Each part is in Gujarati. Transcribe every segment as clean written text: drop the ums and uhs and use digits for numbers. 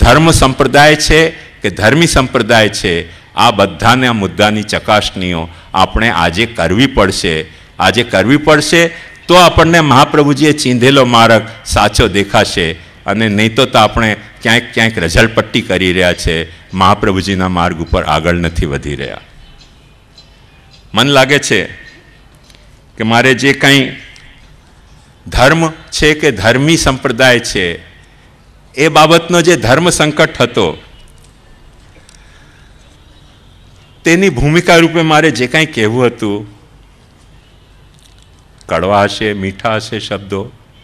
ધર્મ સંપ્રદાય છે કે ધર્મી સંપ્રદાય છે, આ બધાના મુદ્દાની ચકાસણીઓ આપણે આજે કરવી પડશે. આજે કરવી પડશે તો આપણને મહાપ્રભુજીએ ચીંધેલો માર્ગ સાચો દેખાશે, અને નહીં તો આપણે ક્યાંક ક્યાંક રઝળપટ્ટી કરી રહ્યા છે, મહાપ્રભુજીના માર્ગ ઉપર આગળ નથી વધી રહ્યા. મને લાગે છે કે મારે જે કંઈ ધર્મ છે કે ધર્મી સંપ્રદાય છે એ બાબતનો જે ધર્મ સંકટ હતો તેની ભૂમિકા રૂપે મારે જે કાંઈ કહેવું હતું, કડવા હશે મીઠા હશે શબ્દો,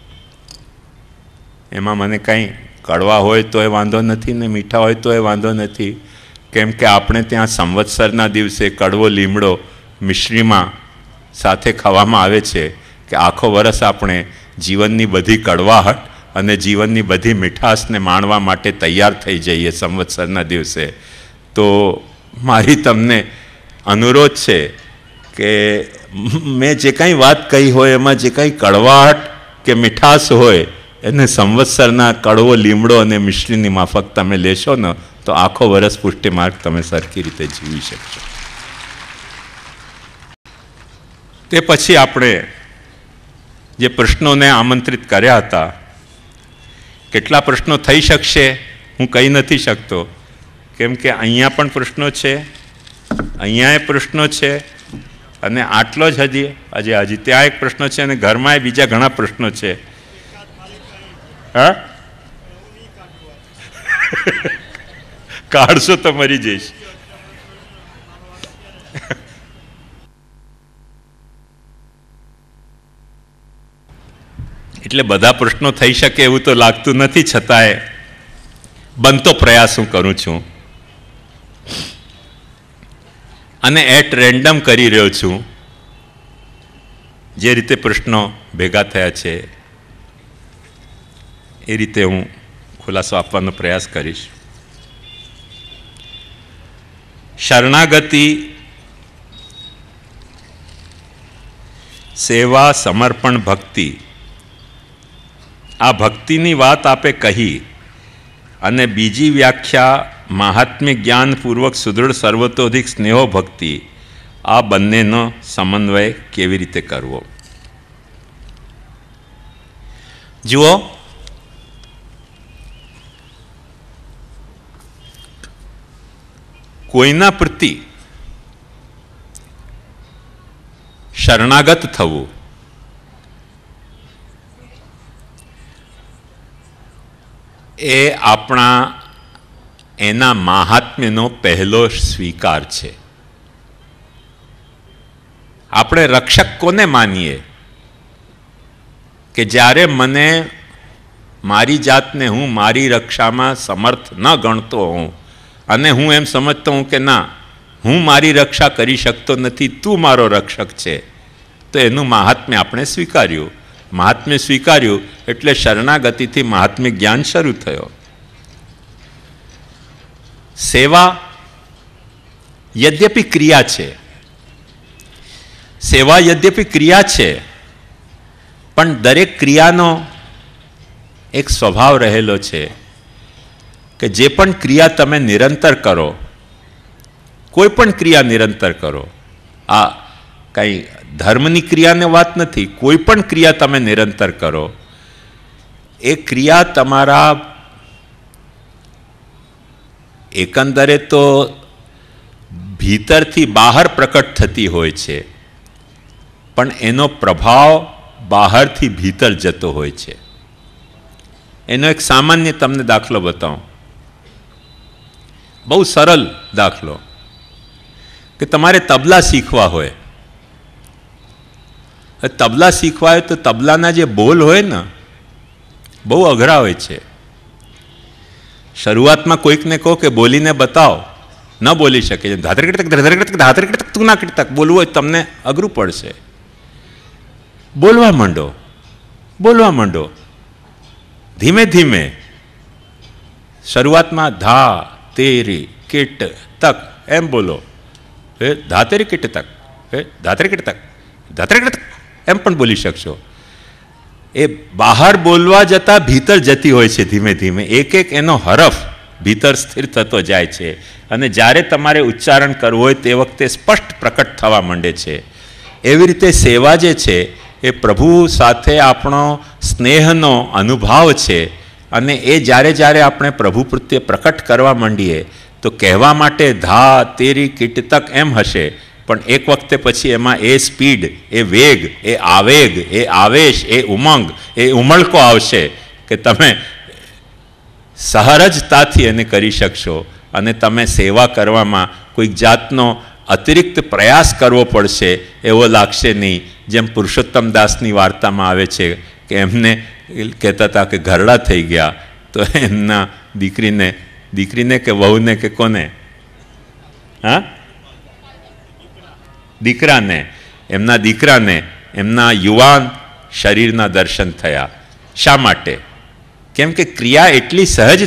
એમાં મને કંઈ કડવા હોય તો એ વાંધો નથી ને મીઠા હોય તો એ વાંધો નથી, કેમ કે આપણે ત્યાં સંવત્સરના દિવસે કડવો લીમડો મિશ્રીમાં સાથે ખાવામાં આવે છે કે આખો વર્ષ આપણે જીવનની બધી કડવાહટ અને જીવનની બધી મીઠાશને માણવા માટે તૈયાર થઈ જઈએ સંવત્સરના દિવસે. તો મારી તમને અનુરોધ છે કે મેં જે કંઈ વાત કહી હોય એમાં જે કંઈ કડવાહટ કે મીઠાશ હોય એને સંવત્સરના કડવો લીમડો અને મિશ્રીની માફક તમે લેશો ને તો આખો વર્ષ પુષ્ટિ માર્ગ તમે સરખી રીતે જીવી શકશો. તે પછી આપણે જે પ્રશ્નોને આમંત્રિત કર્યા હતા, કેટલા પ્રશ્નો થઈ શકશે હું કહી નથી શકતો, કેમ કે અહીંયા પણ પ્રશ્નો છે, અહીંયા પ્રશ્નો છે, અને આટલો જ હજી ત્યાં એક પ્રશ્ન છે, અને ઘરમાં બીજા ઘણા પ્રશ્નો છે. હા કાઢશો તો મરી જઈશ. એટલે બધા પ્રશ્નો થઈ શકે એવું તો લાગતું નથી, છતાંય બનતો પ્રયાસ હું કરું છું અને એટ રેન્ડમ કરી રહ્યો છું. જે રીતે પ્રશ્નો ભેગા થયા છે એ રીતે હું ખુલાસો આપવાનો પ્રયાસ કરીશ. શરણાગતિ, સેવા, સમર્પણ, ભક્તિ, આ ભક્તિની વાત આપે કહી અને બીજી વ્યાખ્યા મહાત્મ્ય જ્ઞાનપૂર્વક સુદૃઢ સર્વતોધિક સ્નેહો ભક્તિ, આ બંનેનો સમન્વય કેવી રીતે કરવો? જુઓ, કોઈના પ્રતિ શરણાગત થવું એ આપણા એના મહાત્મ્યનો પહેલો સ્વીકાર છે. આપણે રક્ષક કોને માનીએ કે જ્યારે મને મારી જાતને હું મારી રક્ષામાં સમર્થ ન ગણતો હોઉં અને હું એમ સમજતો હું કે ના, હું મારી રક્ષા કરી શકતો નથી, તું મારો રક્ષક છે, તો એનું મહાત્મ્ય આપણે સ્વીકાર્યું. મહાત્મ્ય સ્વીકાર્યું એટલે શરણાગતિથી મહાત્મ્ય જ્ઞાન શરૂ થયો. સેવા યદ્યપિ ક્રિયા છે, સેવા યદ્યપિ ક્રિયા છે, પણ દરેક ક્રિયાનો એક સ્વભાવ રહેલો છે કે જે પણ ક્રિયા તમે નિરંતર કરો, કોઈ પણ ક્રિયા નિરંતર કરો, આ કંઈ ધર્મની ક્રિયાની વાત નથી, કોઈ પણ ક્રિયા તમે નિરંતર કરો, એ ક્રિયા તમારા એકંદરે તો ભીતરથી બહાર પ્રકટ થતી હોય છે, પણ એનો પ્રભાવ બહારથી ભીતર જતો હોય છે. એનો એક સામાન્ય તમને દાખલો બતાવું, બહુ સરળ દાખલો, કે તમારે તબલા શીખવા હોય, તબલા શીખવા હોય તો તબલાના જે બોલ હોય ને બહુ અઘરા હોય છે. શરૂઆતમાં કોઈકને કહો કે બોલીને બતાવો, ન બોલી શકે, ધાતરકટક તું ના કટક બોલવું હોય તમને અઘરું પડશે. બોલવા માંડો, બોલવા માંડો, ધીમે ધીમે. શરૂઆતમાં ધા તેરી કીટ તક એમ બોલો, ધાતરી કીટ તક, ધાતરી કીટ તક, ધાતરી કીટ તક એમ પણ બોલી શકશો. એ બહાર બોલવા જતાં ભીતર જતી હોય છે ધીમે ધીમે. એક એક એનો હરફ ભીતર સ્થિર થતો જાય છે અને જ્યારે તમારે ઉચ્ચારણ કરવું હોય તે વખતે સ્પષ્ટ પ્રકટ થવા માંડે છે. એવી રીતે સેવા જે છે એ પ્રભુ સાથે આપણો સ્નેહનો અનુભાવ છે અને એ જ્યારે જ્યારે આપણે પ્રભુ પ્રત્યે પ્રકટ કરવા માંડીએ તો કહેવા માટે ધા તેરી કીટતક એમ હશે, પણ એક વખતે પછી એમાં એ સ્પીડ, એ વેગ, એ આવેગ, એ આવેશ, એ ઉમંગ, એ ઉમળકો આવશે કે તમે સહજતાથી એને કરી શકશો અને તમે સેવા કરવામાં કોઈક જાતનો અતિરિક્ત પ્રયાસ કરવો પડશે એવો લાગશે નહીં. જેમ પુરુષોત્તમ દાસની વાર્તામાં આવે છે કે એમને કહેતા હતા કે ઘરડા થઈ ગયા તો એમના દીકરીને કે વહુને કે કોને, હા, એમના દીકરાને એમના યુવાન શરીરના દર્શન થયા. શા માટે? કેમ કે ક્રિયા એટલી સહજ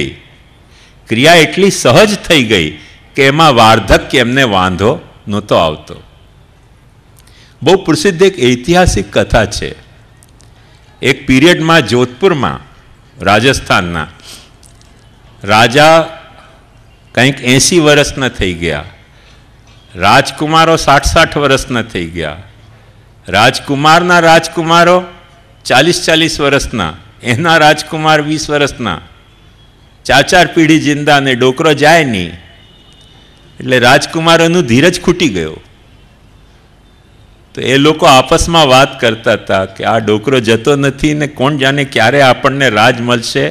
થઈ ગઈ કે એમાં વાર્ધક્ય એમને વાંધો નહોતો આવતો. બહુ પ્રસિદ્ધ એક ઐતિહાસિક કથા છે. એક પીરિયડમાં જોધપુરમાં રાજસ્થાનના રાજા કંઈક 80 વર્ષના થઈ ગયા, રાજકુમારો 60 વર્ષના થઈ ગયા, રાજકુમારના રાજકુમારો 40 વર્ષના, એના રાજકુમાર 20 વર્ષના, 4 પેઢી જિંદા અને ડોકરો જાય નહીં. એટલે રાજકુમારોનું ધીરજ ખૂટી ગયો. તો એ લોકો આપસમાં વાત કરતા હતા કે આ ડોકરો જતો નથી ને કોણ જાણે ક્યારે આપણને રાજ મળશે.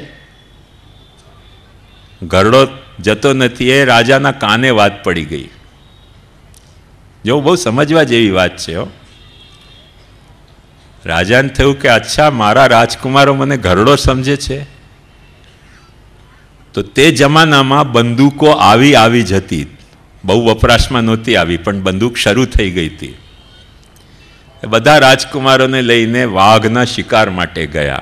ઘરડો જતો નથી એ રાજાના કાને વાત પડી ગઈ. જો બહુ સમજવા જેવી વાત છે. રાજાને થયું કે અચ્છા, મારા રાજકુમારો મને ઘરડો સમજે છે. તો તે જમાનામાં બંદૂકો આવી જતી, બહુ વપરાશમાં નહોતી આવી, પણ બંદૂક શરૂ થઈ ગઈ હતી. બધા રાજકુમારોને લઈને વાઘના શિકાર માટે ગયા.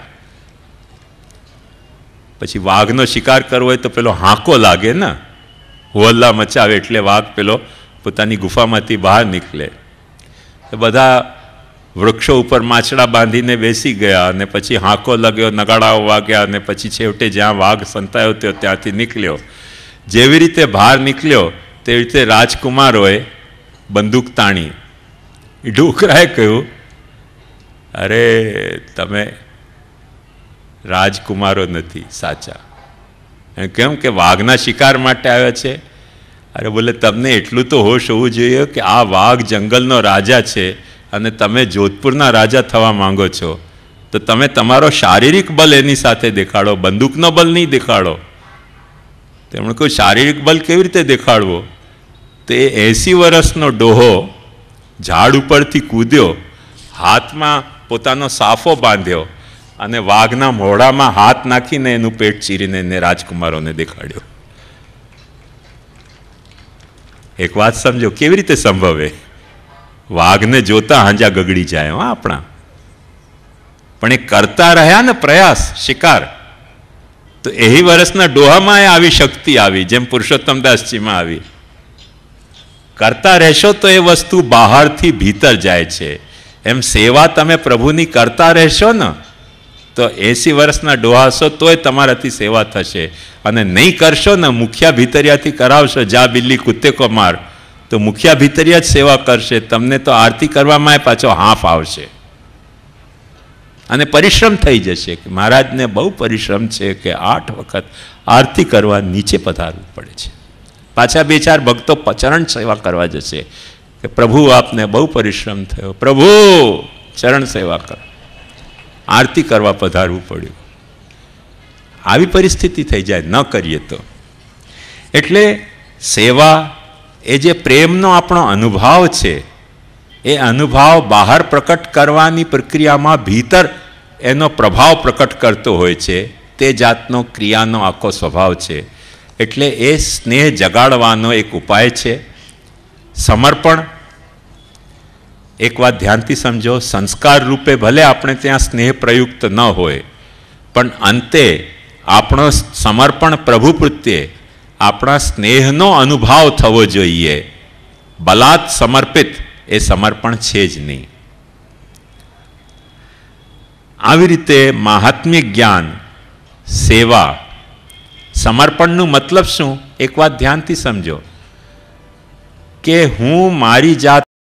પછી વાઘનો શિકાર કરવો હોય તો પેલો હાંકો લાગે ને, હોલ્લા મચાવે એટલે વાઘ પેલો પોતાની ગુફામાંથી બહાર નીકળે. બધા વૃક્ષો ઉપર માછડા બાંધીને બેસી ગયા અને પછી હાંકો લાગ્યો, નગાડાઓ વાગ્યા અને પછી છેવટે જ્યાં વાઘ સંતાયો હતો ત્યાંથી નીકળ્યો. જેવી રીતે બહાર નીકળ્યો તેવી રીતે રાજકુમારોએ બંદૂક તાણી. ડોકરાએ કહ્યું, અરે તમે રાજકુમારો નથી સાચા. કેમ કે વાઘના શિકાર માટે આવ્યા છે? અરે બોલે, તમને એટલું તો હોશ હોવું જોઈએ કે આ વાઘ જંગલનો રાજા છે અને તમે જોધપુરના રાજા થવા માંગો છો, તો તમે તમારો શારીરિક બલ એની સાથે દેખાડો, બંદૂકનો બલ નહીં દેખાડો. તેમણે કહ્યું, શારીરિક બલ કેવી રીતે દેખાડવો? તો એ 80 વર્ષનો ડોહો ઝાડ ઉપરથી કૂદ્યો, હાથમાં પોતાનો સાફો બાંધ્યો અને વાઘના મોઢામાં હાથ નાખીને એનું પેટ ચીરીને એને રાજકુમારોને દેખાડ્યો. એક વાત સમજો, કેવી રીતે સંભવે? વાઘને જોતા હાંજા ગગડી જાય આપણા. પણ એ કરતા રહ્યા ને પ્રયાસ, શિકાર, તો 80 વર્ષના ડોહામાં આવી શક્તિ આવી, જેમ પુરુષોત્તમદાસજીમાં આવી. કરતા રહેશો તો એ વસ્તુ બહારથી ભીતર જાય છે. એમ સેવા તમે પ્રભુની કરતા રહેશો ને તો 80 વર્ષના ડોહા હશો તોય તમારાથી સેવા થશે. અને નહીં કરશો ને, મુખિયા ભીતરિયાથી કરાવશો, જા બિલ્લી કુત્તે કો માર, તો મુખિયા ભીતરિયા જ સેવા કરશે. તમને તો આરતી કરવામાં પાછો હાફ આવશે અને પરિશ્રમ થઈ જશે કે મહારાજને બહુ પરિશ્રમ છે કે 8 વખત આરતી કરવા નીચે પધારવું પડે છે. પાછા 2-4 ભક્તો ચરણ સેવા કરવા જશે કે પ્રભુ આપને બહુ પરિશ્રમ થયો, પ્રભુ ચરણ સેવા કરો. આરતી કરવા પધારવું પડ્યું. આવી પરિસ્થિતિ થઈ જાય ન કરીએ તો. એટલે સેવા એ જે પ્રેમનો આપણો અનુભાવ છે, એ અનુભાવ બહાર પ્રકટ કરવાની પ્રક્રિયામાં ભીતર એનો પ્રભાવ પ્રકટ કરતો હોય છે. તે જાતનો ક્રિયાનો આખો સ્વભાવ છે. એટલે એ સ્નેહ જગાડવાનો એક ઉપાય છે સમર્પણ. એક વાત ધ્યાનથી સમજો, સંસ્કાર રૂપે ભલે આપણે ત્યાં સ્નેહ પ્રયુક્ત ન હોય, પણ અંતે આપણો સમર્પણ પ્રભુ પ્રત્યે આપણા સ્નેહનો અનુભાવ થવો જોઈએ. બલાત સમર્પિત એ સમર્પણ છે જ નહીં. આવી રીતે મહાત્મ્ય જ્ઞાન, સેવા, સમર્પણનું મતલબ શું? એક વાત ધ્યાનથી સમજો કે હું મારી જાત